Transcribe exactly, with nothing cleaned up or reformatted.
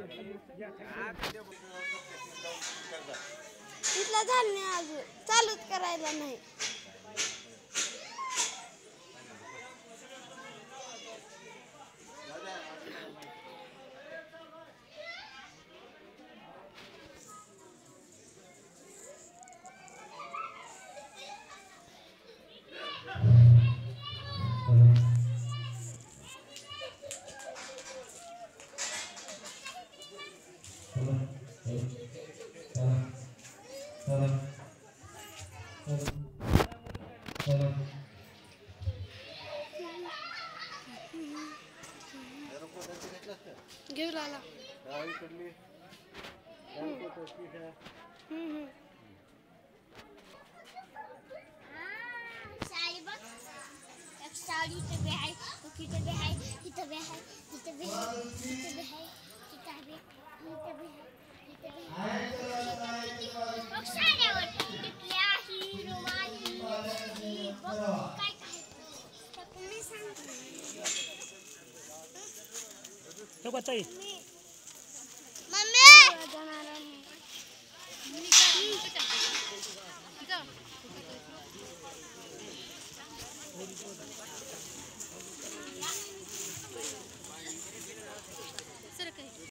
इथला झालं नाही अजून चालूच करायला नाही. घेऊ लागला. साड़ी इधर भी है, इधर भी है, इधर भी है, इधर भी है, इधर भी है, इधर भी, इधर भी है, इधर भी है. बघ साड्यावर टिकल्या ही रुमाली ही बघ काय काय तुम्ही सांगा. तो कच्चा आहे.